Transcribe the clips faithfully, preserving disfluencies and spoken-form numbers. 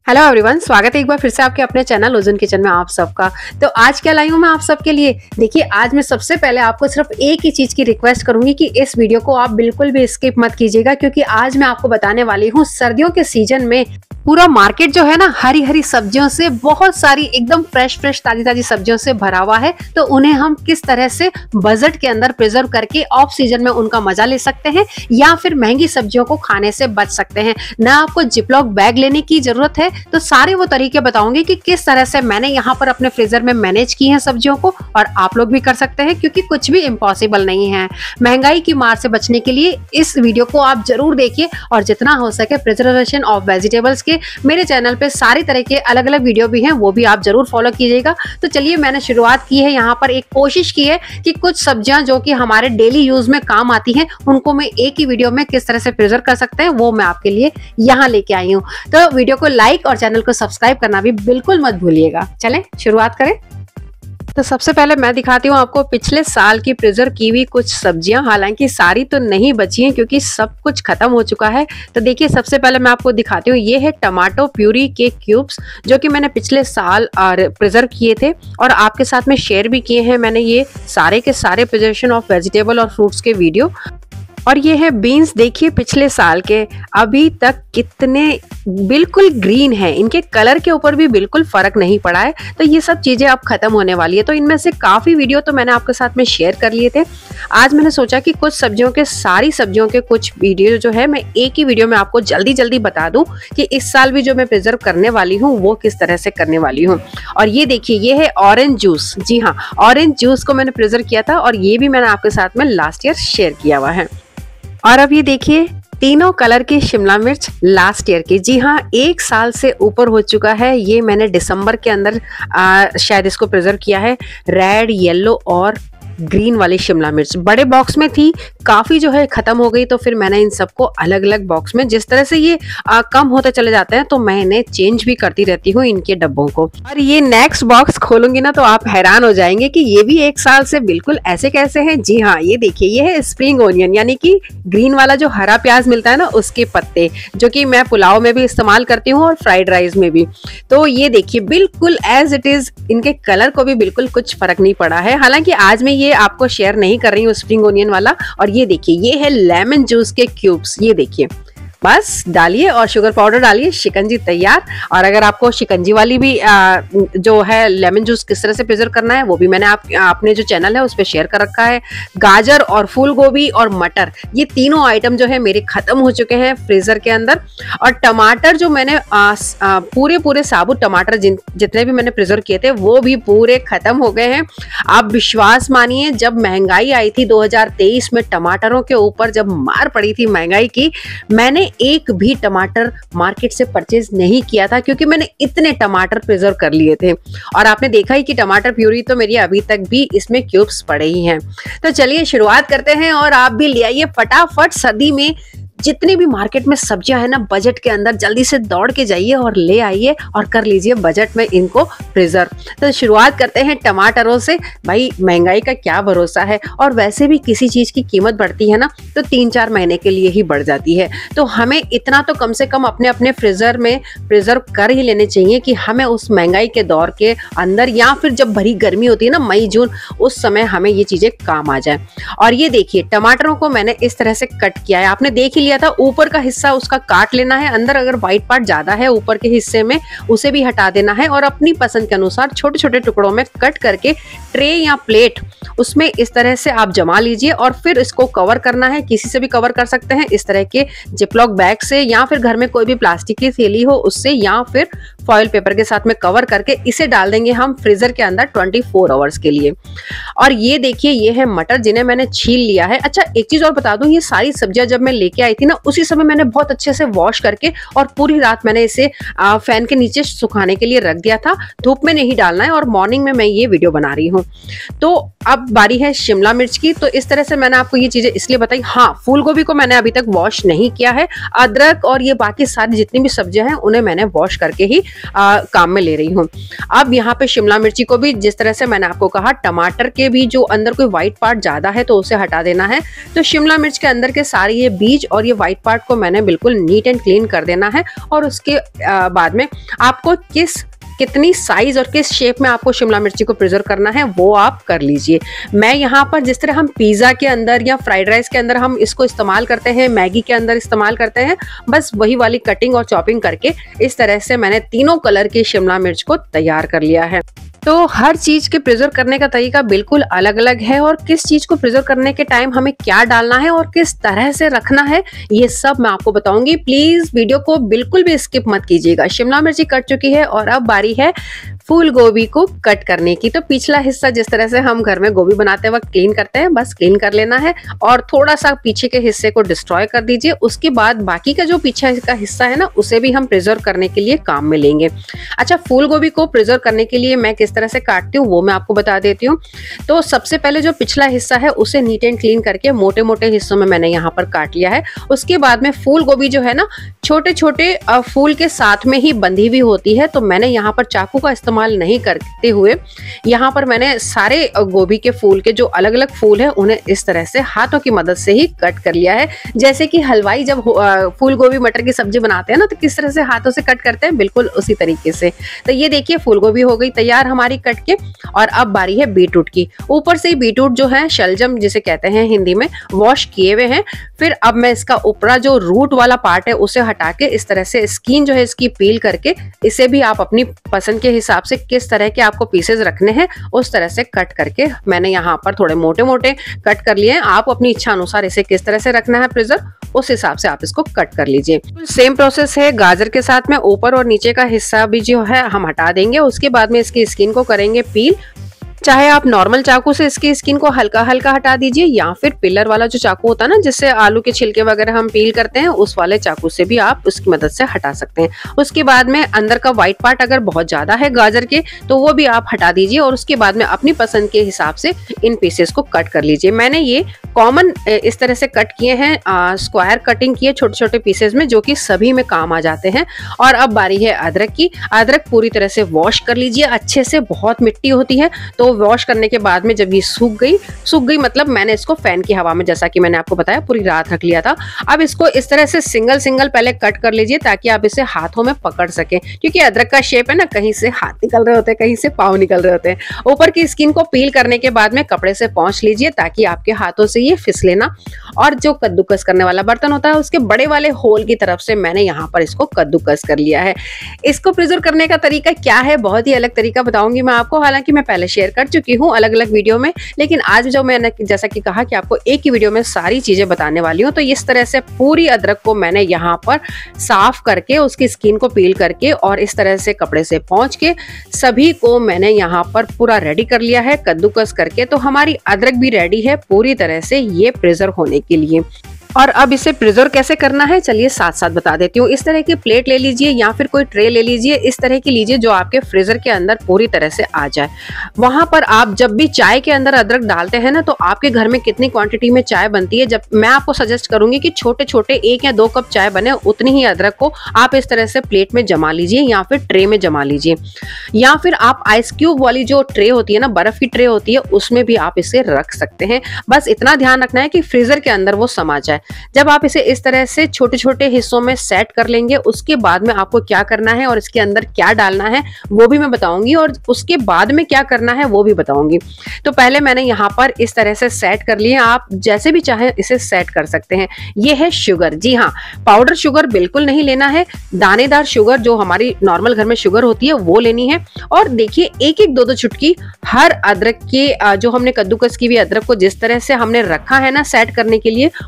Hello everyone, स्वागत है एक बार फिर से आपके अपने चैनल ओजन किचन में आप सबका। तो आज क्या लाई हूँ मैं आप सबके लिए। देखिए, आज मैं सबसे पहले आपको सिर्फ एक ही चीज की रिक्वेस्ट करूंगी कि इस वीडियो को आप बिल्कुल भी स्किप मत कीजिएगा, क्योंकि आज मैं आपको बताने वाली हूँ सर्दियों के सीजन में पूरा मार्केट जो है ना हरी हरी सब्जियों से, बहुत सारी एकदम फ्रेश फ्रेश ताजी ताजी सब्जियों से भरा हुआ है। तो उन्हें हम किस तरह से बजट के अंदर प्रिजर्व करके ऑफ सीजन में उनका मजा ले सकते हैं, या फिर महंगी सब्जियों को खाने से बच सकते हैं। ना आपको जिपलॉक बैग लेने की जरूरत है। तो सारे वो तरीके बताऊंगी कि किस तरह से मैंने यहाँ पर अपने फ्रीजर में मैनेज की है सब्जियों को, और आप लोग भी कर सकते हैं, क्योंकि कुछ भी इम्पॉसिबल नहीं है। महंगाई की मार से बचने के लिए इस वीडियो को आप जरूर देखिए, और जितना हो सके प्रिजर्वेशन ऑफ वेजिटेबल्स के मेरे चैनल पे सारी तरह के अलग अलग वीडियो भी हैं, वो भी आप जरूर फॉलो कीजिएगा। तो चलिए, मैंने शुरुआत की है यहाँ पर, एक कोशिश की है कि कुछ सब्जियां जो कि हमारे डेली यूज में काम आती हैं, उनको मैं एक ही वीडियो में किस तरह से प्रिजर्व कर सकते हैं वो मैं आपके लिए यहाँ लेके आई हूँ। तो वीडियो को लाइक और चैनल को सब्सक्राइब करना भी बिल्कुल मत भूलिएगा। चलें शुरुआत करें। तो सबसे पहले मैं दिखाती हूँ आपको पिछले साल की प्रिजर्व की हुई कुछ सब्जियां। हालांकि सारी तो नहीं बची हैं, क्योंकि सब कुछ खत्म हो चुका है। तो देखिए, सबसे पहले मैं आपको दिखाती हूँ, ये है टमाटो प्यूरी के क्यूब्स, जो कि मैंने पिछले साल प्रिजर्व किए थे और आपके साथ में शेयर भी किए हैं मैंने ये सारे के सारे प्रिजर्वेशन ऑफ वेजिटेबल और फ्रूट्स के वीडियो। और ये है बीन्स, देखिए पिछले साल के, अभी तक कितने बिल्कुल ग्रीन है, इनके कलर के ऊपर भी बिल्कुल फर्क नहीं पड़ा है। तो ये सब चीजें अब खत्म होने वाली है। तो इनमें से काफी वीडियो तो मैंने आपके साथ में शेयर कर लिए थे। आज मैंने सोचा कि कुछ सब्जियों के सारी सब्जियों के कुछ वीडियो जो है मैं एक ही वीडियो में आपको जल्दी जल्दी बता दूं कि इस साल भी जो मैं प्रिजर्व करने वाली हूँ वो किस तरह से करने वाली हूँ। और ये देखिए, ये है ऑरेंज जूस। जी हाँ, ऑरेंज जूस को मैंने प्रिजर्व किया था, और ये भी मैंने आपके साथ में लास्ट ईयर शेयर किया हुआ है। और अब ये देखिए, तीनों कलर की शिमला मिर्च लास्ट ईयर की, जी हाँ, एक साल से ऊपर हो चुका है। ये मैंने दिसंबर के अंदर आ, शायद इसको प्रिजर्व किया है। रेड, येलो और ग्रीन वाली शिमला मिर्च बड़े बॉक्स में थी, काफी जो है खत्म हो गई। तो फिर मैंने इन सबको अलग अलग बॉक्स में, जिस तरह से ये आ, कम होते चले जाते हैं, तो मैं इन्हें चेंज भी करती रहती हूँ इनके डब्बों को। और ये नेक्स्ट बॉक्स खोलूंगी ना तो आप हैरान हो जाएंगे कि ये भी एक साल से बिल्कुल ऐसे कैसे हैं। जी हाँ, ये देखिए, ये है स्प्रिंग ओनियन, यानी कि ग्रीन वाला जो हरा प्याज मिलता है ना, उसके पत्ते, जो कि मैं पुलाव में भी इस्तेमाल करती हूँ और फ्राइड राइस में भी। तो ये देखिए, बिल्कुल एज इट इज, इनके कलर को भी बिल्कुल कुछ फर्क नहीं पड़ा है। हालांकि आज मैं ये आपको शेयर नहीं कर रही हूँ स्प्रिंग ओनियन वाला। और ये देखिए, ये है लेमन जूस के क्यूब्स। ये देखिए, बस डालिए और शुगर पाउडर डालिए, शिकंजी तैयार। और अगर आपको शिकंजी वाली भी आ, जो है लेमन जूस किस तरह से प्रिजर्व करना है, वो भी मैंने आप अपने जो चैनल है उस पर शेयर कर रखा है। गाजर और फूल गोभी और मटर, ये तीनों आइटम जो है मेरे खत्म हो चुके हैं फ्रीजर के अंदर। और टमाटर जो मैंने आ, आ, पूरे पूरे साबुत टमाटर जिन जितने भी मैंने प्रिजर्व किए थे वो भी पूरे खत्म हो गए हैं। आप विश्वास मानिए, जब महंगाई आई थी दो हजार तेईस में, टमाटरों के ऊपर जब मार पड़ी थी महंगाई की, मैंने एक भी टमाटर मार्केट से परचेज नहीं किया था, क्योंकि मैंने इतने टमाटर प्रिजर्व कर लिए थे। और आपने देखा ही कि टमाटर प्यूरी तो मेरी अभी तक भी इसमें क्यूब्स पड़े ही हैं। तो चलिए शुरुआत करते हैं, और आप भी ले आइए फटाफट सर्दी में जितनी भी मार्केट में सब्जियां है ना, बजट के अंदर जल्दी से दौड़ के जाइए और ले आइए और कर लीजिए बजट में इनको प्रिजर्व। तो शुरुआत करते हैं टमाटरों से। भाई, महंगाई का क्या भरोसा है, और वैसे भी किसी चीज की कीमत बढ़ती है ना तो तीन चार महीने के लिए ही बढ़ जाती है। तो हमें इतना तो कम से कम अपने अपने फ्रीजर में प्रिजर्व कर ही लेने चाहिए कि हमें उस महंगाई के दौर के अंदर, या फिर जब भरी गर्मी होती है ना, मई जून, उस समय हमें ये चीजें काम आ जाए। और ये देखिए, टमाटरों को मैंने इस तरह से कट किया है, आपने देख ही लिया था। ऊपर का हिस्सा उसका काट लेना है, अंदर अगर व्हाइट पार्ट ज्यादा है ऊपर के हिस्से में, उसे भी हटा देना है। और अपनी पसंद के अनुसार छोटे छोटे टुकड़ों में कट करके ट्रे या प्लेट उसमें इस तरह से आप जमा लीजिए, और फिर इसको कवर करना है। किसी से भी कवर कर सकते हैं, इस तरह के जिपलॉक बैग से, या फिर घर में कोई भी प्लास्टिक की थैली हो उससे, या फिर फॉइल पेपर के साथ में कवर करके इसे डाल देंगे हम फ्रीजर के अंदर चौबीस आवर्स के लिए। और ये देखिए, ये है मटर, जिन्हें मैंने छील लिया है। अच्छा, एक चीज और बता दूं, ये सारी सब्जियां जब मैं लेके आई थी ना, उसी समय मैंने बहुत अच्छे से वॉश करके और पूरी रात मैंने इसे आ, फैन के नीचे सुखाने के लिए रख दिया था। धूप में नहीं डालना है, और मॉर्निंग में मैं ये वीडियो बना रही हूँ। तो अब बारी है शिमला मिर्च की। तो इस तरह से मैंने आपको ये चीजें इसलिए बताई। हाँ, फूल गोभी को मैंने अभी तक वॉश नहीं किया है। अदरक और ये बाकी सारी जितनी भी सब्जियां हैं उन्हें मैंने वॉश करके ही आ, काम में ले रही हूँ। अब यहाँ पे शिमला मिर्ची को भी जिस तरह से मैंने आपको कहा, टमाटर के भी जो अंदर कोई व्हाइट पार्ट ज्यादा है तो उसे हटा देना है। तो शिमला मिर्च के अंदर के सारे ये बीज और ये व्हाइट पार्ट को मैंने बिल्कुल नीट एंड क्लीन कर देना है। और उसके बाद में आपको किस कितनी साइज और किस शेप में आपको शिमला मिर्ची को प्रिजर्व करना है वो आप कर लीजिए। मैं यहाँ पर जिस तरह हम पिज्जा के अंदर या फ्राइड राइस के अंदर हम इसको इस्तेमाल करते हैं, मैगी के अंदर इस्तेमाल करते हैं, बस वही वाली कटिंग और चॉपिंग करके इस तरह से मैंने तीनों कलर की शिमला मिर्च को तैयार कर लिया है। तो हर चीज के प्रिजर्व करने का तरीका बिल्कुल अलग अलग है और किस चीज को प्रिजर्व करने के टाइम हमें क्या डालना है और किस तरह से रखना है ये सब मैं आपको बताऊंगी। प्लीज वीडियो को बिल्कुल भी स्किप मत कीजिएगा। शिमला मिर्ची कट चुकी है और अब बारी है फूल गोभी को कट करने की। तो पिछला हिस्सा जिस तरह से हम घर में गोभी बनाते वक्त क्लीन करते हैं, बस क्लीन कर लेना है और थोड़ा सा पीछे के हिस्से को डिस्ट्रॉय कर दीजिए। उसके बाद बाकी का जो पीछे का हिस्सा है ना, उसे भी हम प्रिजर्व करने के लिए काम में लेंगे। अच्छा, फूल गोभी को प्रिजर्व करने के लिए मैं किस तरह से काटती हूँ वो मैं आपको बता देती हूँ। तो सबसे पहले जो पिछला हिस्सा है उसे नीट एंड क्लीन करके मोटे मोटे हिस्सों में मैंने यहाँ पर काट लिया है। उसके बाद में फूल गोभी जो है ना, छोटे छोटे फूल के साथ में ही बंधी हुई होती है। तो मैंने यहाँ पर चाकू का इस्तेमाल नहीं करते हुए यहाँ पर मैंने सारे गोभी के फूल के जो अलग अलग फूल है उन्हें इस तरह से हाथों की मदद से ही कट कर लिया है। जैसे कि हलवाई जब फूल गोभी मटर की सब्जी बनाते हैं ना, तो किस तरह से हाथों से कट करते हैं, बिल्कुल उसी तरीके से। तो ये देखिए फूल गोभी हो गई तैयार हमारी कट के। और अब बारी है बीटरूट की। ऊपर से बीटरूट जो है, शलजम जिसे कहते हैं हिंदी में, वॉश किए हुए हैं। फिर अब मैं इसका ऊपरा जो रूट वाला पार्ट है उसे हटा के इस तरह से स्किन जो है इसकी पील करके, इसे भी आप अपनी पसंद के हिसाब से किस तरह के आपको पीसेस रखने हैं उस तरह से कट करके मैंने यहाँ पर थोड़े मोटे मोटे कट कर लिए हैं। आप अपनी इच्छा अनुसार इसे किस तरह से रखना है प्रिजर्व, उस हिसाब से आप इसको कट कर लीजिए। सेम प्रोसेस है गाजर के साथ में। ऊपर और नीचे का हिस्सा भी जो है हम हटा देंगे। उसके बाद में इसकी स्किन को करेंगे पील। चाहे आप नॉर्मल चाकू से इसकी स्किन को हल्का हल्का हटा दीजिए या फिर पिलर वाला जो चाकू होता है ना, जिससे आलू के छिलके वगैरह हम पील करते हैं, उस वाले चाकू से भी आप उसकी मदद से हटा सकते हैं। उसके बाद में अंदर का व्हाइट पार्ट अगर बहुत ज्यादा है गाजर के तो वो भी आप हटा दीजिए और उसके बाद में अपनी पसंद के हिसाब से इन पीसेस को कट कर लीजिए। मैंने ये कॉमन इस तरह से कट किए हैं, स्क्वायर कटिंग किए छोटे छोटे पीसेस में, जो कि सभी में काम आ जाते हैं। और अब बारी है अदरक की। अदरक पूरी तरह से वॉश कर लीजिए अच्छे से, बहुत मिट्टी होती है। तो वॉश करने के बाद में जब ये सूख गई सूख गई मतलब मैंने इसको फैन की हवा में, जैसा कि मैंने आपको बताया, पूरी रात रख लिया था। अब इसको इस तरह से सिंगल सिंगल पहले कट कर लीजिए ताकि आप इसे हाथों में पकड़ सके, क्योंकि अदरक का शेप है ना, कहीं से हाथ निकल रहे होते हैं, कहीं से पाँव निकल रहे होते हैं। ऊपर की स्किन को पील करने के बाद में कपड़े से पोंछ लीजिए ताकि आपके हाथों से ये फिसले ना। और जो कद्दूकस करने वाला बर्तन होता है उसके बड़े वाले होल की तरफ से मैंने यहाँ पर इसको कद्दूकस कर लिया है। इसको प्रिजर्व करने का तरीका क्या है, बहुत ही अलग तरीका बताऊंगी मैं आपको। हालांकि मैं पहले शेयर कर चुकी हूँ अलग अलग वीडियो में, लेकिन आज जो मैंने जैसा कि कहा कि आपको एक ही वीडियो में सारी चीजें बताने वाली हूँ। तो इस तरह से पूरी अदरक को मैंने यहाँ पर साफ करके उसकी स्किन को पील करके और इस तरह से कपड़े से पोंछ के सभी को मैंने यहाँ पर पूरा रेडी कर लिया है कद्दूकस करके। तो हमारी अदरक भी रेडी है पूरी तरह से ये प्रिजर्व होने के लिए। और अब इसे प्रिजर्व कैसे करना है चलिए साथ साथ बता देती हूँ। इस तरह की प्लेट ले लीजिए या फिर कोई ट्रे ले लीजिए, इस तरह की लीजिए जो आपके फ्रीजर के अंदर पूरी तरह से आ जाए। वहां पर आप जब भी चाय के अंदर अदरक डालते हैं ना, तो आपके घर में कितनी क्वांटिटी में चाय बनती है, जब मैं आपको सजेस्ट करूंगी कि छोटे छोटे एक या दो कप चाय बने, उतनी ही अदरक को आप इस तरह से प्लेट में जमा लीजिए या फिर ट्रे में जमा लीजिए। या फिर आप आइस क्यूब वाली जो ट्रे होती है ना, बर्फ की ट्रे होती है, उसमें भी आप इसे रख सकते हैं। बस इतना ध्यान रखना है कि फ्रीजर के अंदर वो समा जाए। जब आप इसे इस तरह से छोटे छोटे हिस्सों में सेट कर लेंगे, उसके बाद में आपको क्या करना है और इसके अंदर क्या डालना है वो भी मैं बताऊंगी, और उसके बाद में क्या करना है वो भी बताऊंगी। तो पहले मैंने यहाँ पर इस तरह से सेट कर लिए, आप जैसे भी चाहे इसे सेट कर सकते हैं। ये है शुगर, जी हाँ, पाउडर शुगर बिल्कुल नहीं लेना है, दानेदार शुगर जो हमारी नॉर्मल घर में शुगर होती है वो लेनी है। और देखिए एक एक दो दो चुटकी हर अदरक के, जो हमने कद्दूकस की हुई अदरक को जिस तरह से हमने रखा है ना सेट करने के लिए, उसके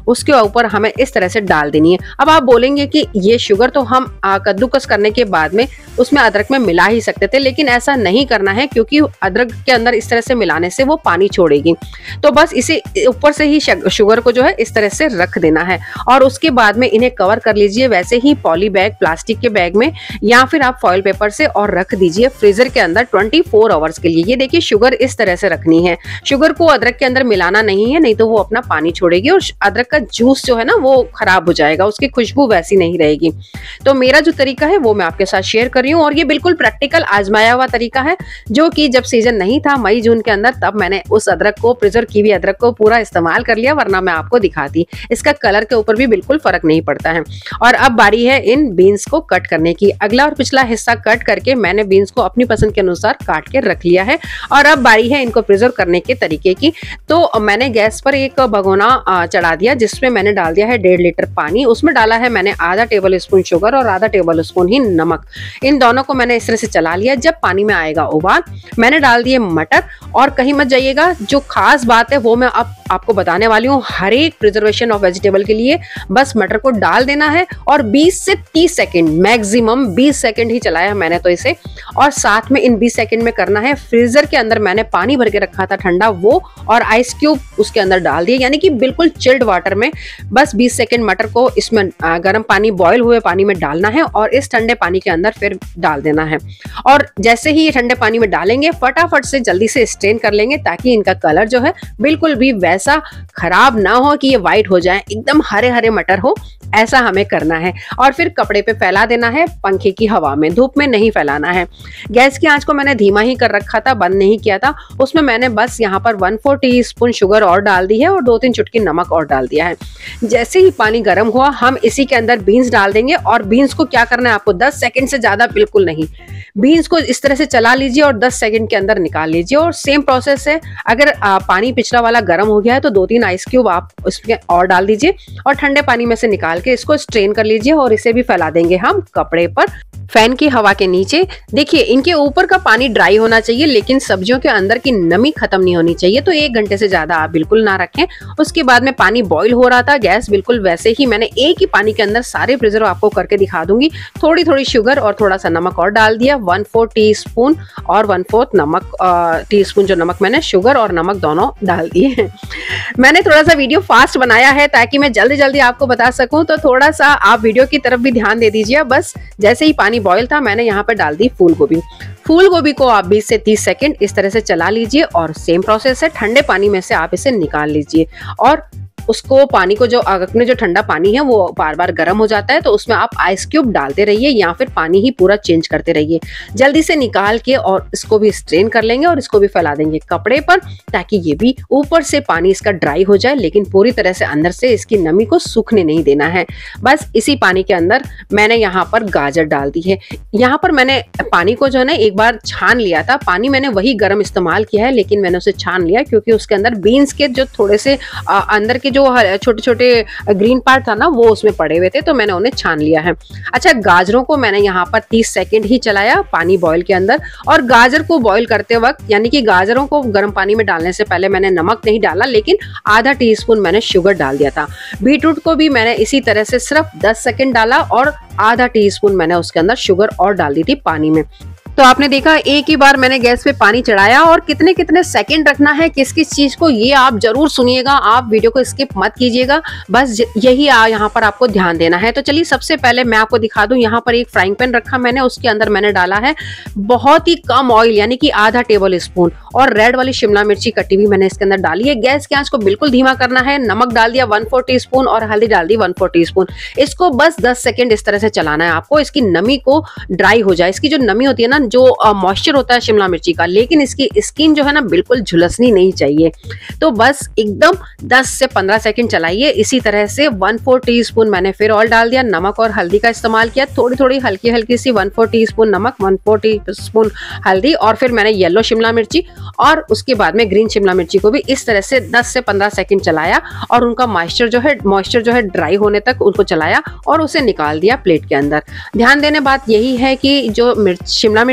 ऊपर हमें इस तरह से डाल देनी है। अब आप बोलेंगे कि ये शुगर तो हम कद्दूकस करने के बाद में उसमें अदरक में मिला ही सकते थे, लेकिन ऐसा नहीं करना है क्योंकि अदरक के अंदर इस तरह से मिलाने से वो पानी छोड़ेगी। तो बस इसे ऊपर से ही शुगर को जो है इस तरह से रख देना है और उसके बाद में इन्हें कवर कर लीजिए वैसे ही पॉली बैग, प्लास्टिक के बैग में या फिर आप फॉइल पेपर से और रख दीजिए फ्रीजर के अंदर चौबीस आवर्स के लिए। ये देखिए शुगर इस तरह से रखनी है, शुगर को अदरक के अंदर मिलाना नहीं है, नहीं तो वो अपना पानी छोड़ेगी और अदरक का जूस जो है ना वो खराब हो जाएगा, उसकी खुशबू वैसी नहीं रहेगी। तो मेरा जो तरीका है वो मैं आपके साथ शेयर कर रही हूँ और ये बिल्कुल प्रैक्टिकल आजमाया हुआ तरीका है, जो कि जब सीजन नहीं था मई जून के अंदर तब मैंने उस अदरक को, प्रिजर्व की हुई अदरक को पूरा इस्तेमाल कर लिया, वरना मैं आपको दिखाती। इसका कलर के ऊपर भी बिल्कुल फर्क नहीं पड़ता है। और अब बारी है इन बीन्स को कट करने की। अगला और पिछला हिस्सा कट करके मैंने बीन्स को अपनी पसंद के अनुसार काट के रख लिया है और अब बारी है इनको प्रिजर्व करने के तरीके की। तो मैंने गैस पर एक भगोना चढ़ा दिया जिसमें मैंने डाल दिया है डेढ़ लीटर पानी। उसमें डाला है मैंने आधा टेबल स्पून शुगर और आधा टेबल स्पून ही नमक। इन दोनों को मैंने इस तरह से चला लिया। जब पानी में आएगा उबाल, मैंने डाल दिए मटर। और कहीं मत जाइएगा, जो खास बात है वो मैं अब आपको बताने वाली हूँ। हर एक प्रिजर्वेशन ऑफ वेजिटेबल के लिए बस मटर को डाल देना है और बीस से तीस सेकंड, मैक्सिमम बीस सेकंड ही चलाया है मैंने तो इसे। और साथ में इन बीस सेकंड में करना है, फ्रीजर के अंदर मैंने पानी भर के रखा था ठंडा, वो और आइस क्यूब उसके अंदर डाल दिए, यानी कि बिल्कुल चिल्ड वाटर में बस बीस सेकंड मटर को इसमें गर्म पानी, बॉयल हुए पानी में डालना है और इस ठंडे पानी के अंदर फिर डाल देना है। और जैसे ही ये ठंडे पानी में डालेंगे फटाफट से जल्दी से स्ट्रेन कर लेंगे ताकि इनका कलर जो है बिल्कुल भी वैसा खराब ना हो कि ये व्हाइट हो जाए, एकदम हरे हरे मटर हो, ऐसा हमें करना है। और फिर कपड़े पे फैला देना है, पंखे की हवा में, धूप में नहीं फैलाना है। गैस की आंच को मैंने धीमा ही कर रखा था, बंद नहीं किया था। उसमें मैंने बस यहाँ पर one four teaspoon sugar और डाल दी है और दो तीन चुटकी नमक और डाल दिया है। जैसे ही पानी गर्म हुआ हम इसी के अंदर बीन्स डाल देंगे और बीन्स को क्या करना है आपको, दस सेकंड से ज्यादा बिल्कुल नहीं, बीन्स को इस तरह से चला लीजिए और दस सेकंड के अंदर निकाल लीजिए। और सेम प्रोसेस है, अगर आ, पानी पिछला वाला गर्म हो गया है तो दो तीन आइस क्यूब आप उसमें और डाल दीजिए और ठंडे पानी में से निकाल के इसको स्ट्रेन कर लीजिए और इसे भी फैला देंगे हम कपड़े पर फैन की हवा के नीचे। देखिए इनके ऊपर का पानी ड्राई होना चाहिए लेकिन सब्जियों के अंदर की नमी खत्म नहीं होनी चाहिए, तो एक घंटे से ज्यादा आप बिल्कुल ना रखें। उसके बाद में पानी बॉईल हो रहा था, गैस बिल्कुल वैसे ही मैंने एक ही पानी के अंदर सारे प्रिजर्व आपको करके दिखा दूंगी। थोड़ी थोड़ी शुगर और थोड़ा सा नमक और डाल दिया, वन फोर्थ टी स्पून और वन फोर्थ नमक टी स्पून जो नमक मैंने शुगर और नमक दोनों डाल दिए। मैंने थोड़ा सा वीडियो फास्ट बनाया है ताकि मैं जल्दी जल्दी आपको बता सकूं, तो थोड़ा सा आप वीडियो की तरफ भी ध्यान दे दीजिए। बस जैसे ही पानी बॉयल था मैंने यहाँ पर डाल दी फूल गोभी। फूल गोभी को आप बीस से तीस सेकंड इस तरह से चला लीजिए और सेम प्रोसेस है, ठंडे पानी में से आप इसे निकाल लीजिए और उसको पानी को जो अपने जो ठंडा पानी है वो बार बार गर्म हो जाता है तो उसमें आप आइस क्यूब डालते रहिए या फिर पानी ही पूरा चेंज करते रहिए। जल्दी से निकाल के और इसको भी स्ट्रेन कर लेंगे और इसको भी फैला देंगे कपड़े पर ताकि ये भी ऊपर से पानी इसका ड्राई हो जाए लेकिन पूरी तरह से अंदर से इसकी नमी को सूखने नहीं देना है। बस इसी पानी के अंदर मैंने यहाँ पर गाजर डाल दी है। यहाँ पर मैंने पानी को जो है ना एक बार छान लिया था, पानी मैंने वही गर्म इस्तेमाल किया है लेकिन मैंने उसे छान लिया क्योंकि उसके अंदर बीन्स के जो थोड़े से आ, अंदर के जो छोटे छोटे ग्रीन पार्ट था ना वो उसमें पड़े हुए थे तो मैंने उन्हें छान लिया है। अच्छा, गाजरों को मैंने यहाँ पर तीस सेकंड ही चलाया पानी बॉईल के अंदर और गाजर को बॉईल करते वक्त यानी कि गाजरों को गर्म पानी में डालने से पहले मैंने नमक नहीं डाला लेकिन आधा टीस्पून मैंने शुगर डाल दिया था। बीटरूट को भी मैंने इसी तरह से सिर्फ दस सेकंड डाला और आधा टीस्पून मैंने उसके अंदर शुगर और डाल दी थी पानी में। तो आपने देखा एक ही बार मैंने गैस पे पानी चढ़ाया और कितने कितने सेकंड रखना है किस किस चीज को ये आप जरूर सुनिएगा, आप वीडियो को स्किप मत कीजिएगा, बस यही यहाँ पर आपको ध्यान देना है। तो चलिए सबसे पहले मैं आपको दिखा दूं, यहाँ पर एक फ्राइंग पैन रखा मैंने, उसके अंदर मैंने डाला है बहुत ही कम ऑयल यानी कि आधा टेबल स्पून और रेड वाली शिमला मिर्ची कटी हुई मैंने इसके अंदर डाली है। गैस की आंच को बिल्कुल धीमा करना है। नमक डाल दिया वन फोर टी स्पून और हल्दी डाल दी वन फोर टी स्पून। इसको बस दस सेकेंड इस तरह से चलाना है आपको, इसकी नमी को ड्राई हो जाए। इसकी जो नमी होती है ना, जो मॉइस्चर होता है शिमला मिर्ची का, लेकिन इसकी स्किन जो है ना बिल्कुल झुलसनी नहीं चाहिए। तो बस एकदम दस से पंद्रह सेकंड चलाइए इसी तरह से। वन फोर टी स्पून मैंने फिर ऑयल डाल दिया, नमक और हल्दी का इस्तेमाल किया, थोड़ी थोड़ी हल्की हल्की सी वन फोर टी स्पून नमक, वन फोर टी स्पून हल्दी और फिर मैंने येलो शिमला मिर्ची और उसके बाद में ग्रीन शिमला मिर्ची को भी इस तरह से दस से पंद्रह सेकंड चलाया और उनका मॉइस्चर जो है मॉइस्चर जो है ड्राई होने तक उनको चलाया और उसे निकाल दिया प्लेट के अंदर। ध्यान देने बात यही है कि जो मिर्च शिमला मिर्च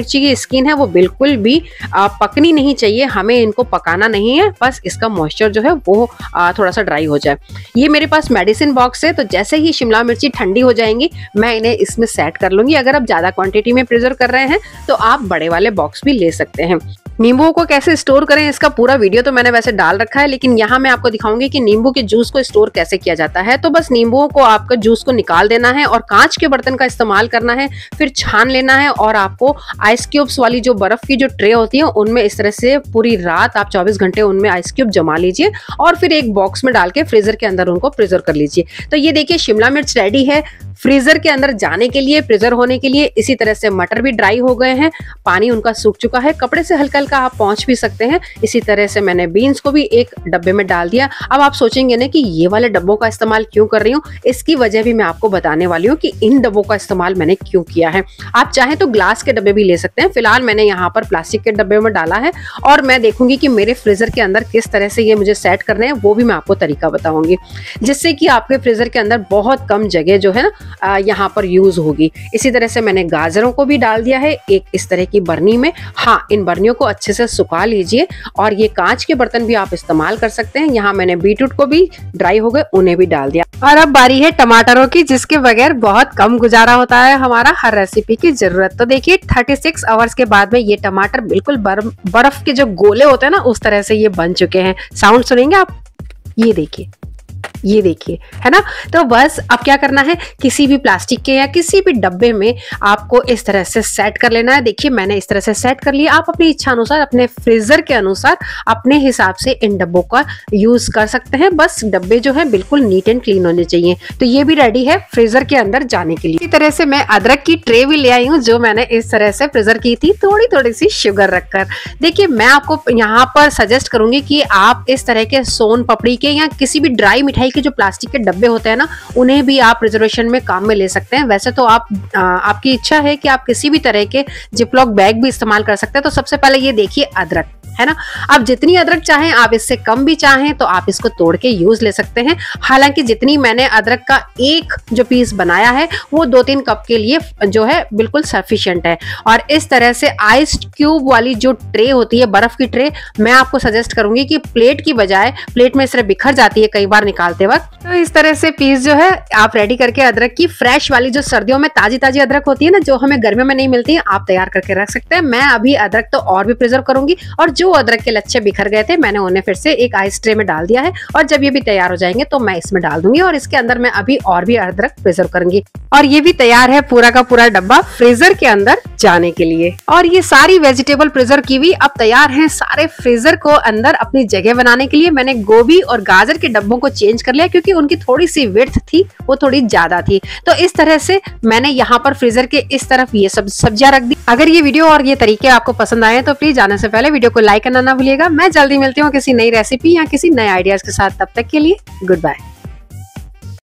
मिर्ची की स्किन है वो बिल्कुल भी आ, पकनी नहीं चाहिए, हमें इनको पकाना नहीं है, बस इसका मॉइस्चर जो है वो आ, थोड़ा सा ड्राई हो जाए। ये मेरे पास मेडिसिन बॉक्स है, तो जैसे ही शिमला मिर्ची ठंडी हो जाएंगी मैं इन्हें इसमें सेट कर लूंगी। अगर आप ज्यादा क्वांटिटी में प्रिजर्व कर रहे हैं तो आप बड़े वाले बॉक्स भी ले सकते हैं। नींबुओं को कैसे स्टोर करें इसका पूरा वीडियो तो मैंने वैसे डाल रखा है, लेकिन यहाँ मैं आपको दिखाऊंगी कि नींबू के जूस को स्टोर कैसे किया जाता है। तो बस नींबुओं को आपका जूस को निकाल देना है और कांच के बर्तन का इस्तेमाल करना है, फिर छान लेना है और आपको आइस क्यूब्स वाली जो बर्फ की जो ट्रे होती है उनमें इस तरह से पूरी रात आप चौबीस घंटे उनमें आइस क्यूब जमा लीजिए और फिर एक बॉक्स में डाल के फ्रीजर के अंदर उनको प्रिजर्व कर लीजिए। तो ये देखिए शिमला मिर्च रेडी है फ्रीजर के अंदर जाने के लिए, प्रिजर्व होने के लिए। इसी तरह से मटर भी ड्राई हो गए हैं, पानी उनका सूख चुका है, कपड़े से हल्का हल्का आप पहुंच भी सकते हैं। इसी तरह से मैंने बीन्स को भी एक डब्बे में डाल दिया। अब आप सोचेंगे ना कि ये वाले डब्बों का इस्तेमाल क्यों कर रही हूँ, इसकी वजह भी मैं आपको बताने वाली हूँ कि इन डब्बों का इस्तेमाल मैंने क्यों किया है। आप चाहें तो ग्लास के डब्बे भी ले सकते हैं, फिलहाल मैंने यहाँ पर प्लास्टिक के डब्बे में डाला है और मैं देखूंगी कि मेरे फ्रीजर के अंदर किस तरह से ये मुझे सेट करने हैं, वो भी मैं आपको तरीका बताऊंगी, जिससे कि आपके फ्रीजर के अंदर बहुत कम जगह जो है ना यहाँ पर यूज होगी। इसी तरह से मैंने गाजरों को भी डाल दिया है एक इस तरह की बर्नी में। हाँ, इन बर्नियों को अच्छे से सुखा लीजिए और ये कांच के बर्तन भी आप इस्तेमाल कर सकते हैं। यहाँ मैंने बीटरूट को भी ड्राई हो गए उन्हें भी डाल दिया। और अब बारी है टमाटरों की, जिसके बगैर बहुत कम गुजारा होता है हमारा हर रेसिपी की जरूरत। तो देखिए छत्तीस आवर्स के बाद में ये टमाटर बिल्कुल बर्फ बर्फ के जो गोले होते हैं ना उस तरह से ये बन चुके हैं। साउंड सुनेंगे आप, ये देखिए ये देखिए, है ना। तो बस अब क्या करना है, किसी भी प्लास्टिक के या किसी भी डब्बे में आपको इस तरह से सेट कर लेना है। देखिए मैंने इस तरह से सेट कर लिया। आप अपनी इच्छा अनुसार, अपने फ्रीजर के अनुसार, अपने हिसाब से इन डब्बों का यूज कर सकते हैं। बस डब्बे जो है बिल्कुल नीट एंड क्लीन होने चाहिए। तो ये भी रेडी है फ्रीजर के अंदर जाने के लिए। इसी तरह से मैं अदरक की ट्रे भी ले आई हूँ, जो मैंने इस तरह से फ्रीजर की थी, थोड़ी थोड़ी सी शुगर रखकर। देखिए मैं आपको यहाँ पर सजेस्ट करूंगी कि आप इस तरह के सोन पपड़ी के या किसी भी ड्राई मिठाई के जो प्लास्टिक के डब्बे होते हैं ना उन्हें भी आप प्रिजर्वेशन में काम में ले सकते हैं। वैसे तो आप आ, आपकी इच्छा है कि आप किसी भी तरह के जिपलॉक बैग भी इस्तेमाल कर सकते हैं। तो सबसे पहले ये देखिए अदरक, है ना। आप जितनी अदरक चाहें, आप इससे कम भी चाहें तो आप इसको तोड़ के यूज ले सकते हैं। हालांकि जितनी मैंने अदरक का एक जो पीस बनाया है वो दो तीन कप के लिए जो है बिल्कुल सफिशिएंट है। और इस तरह से आइस क्यूब वाली जो ट्रे होती है, बर्फ की ट्रे, मैं आपको सजेस्ट करूंगी कि प्लेट की बजाय, प्लेट में इस तरह बिखर जाती है कई बार निकालते वक्त, तो इस तरह से पीस जो है आप रेडी करके अदरक की फ्रेश वाली, जो सर्दियों में ताजी ताजी अदरक होती है ना, जो हमें गर्मियों में नहीं मिलती है, आप तैयार करके रख सकते हैं। मैं अभी अदरक तो और भी प्रिजर्व करूंगी और जो अदरक के लच्छे बिखर गए थे मैंने उन्हें फिर से एक आइस ट्रे में डाल दिया है और जब ये भी तैयार हो जाएंगे तो मैं इसमें डाल दूंगी और इसके अंदर मैं अभी और भी अदरक प्रिजर्व करूंगी। और ये भी तैयार है पूरा का पूरा डब्बा फ्रीजर के अंदर जाने के लिए। और ये सारी वेजिटेबल प्रिजर्व की हुई अब तैयार हैं सारे फ्रीजर को अंदर अपनी जगह बनाने के लिए। मैंने गोभी और गाजर के डब्बों को चेंज कर लिया क्योंकि उनकी थोड़ी सी विड्थ थी, वो थोड़ी ज्यादा थी। तो इस तरह से मैंने यहाँ पर फ्रीजर के इस तरफ ये सब सब्जियां रख दी। अगर ये वीडियो और ये तरीके आपको पसंद आए तो प्लीज जाने से पहले वीडियो को लाइक करना ना भूलिएगा। मैं जल्दी मिलती हूँ किसी नई रेसिपी या किसी नए आइडियाज के साथ। तब तक के लिए गुड बाय।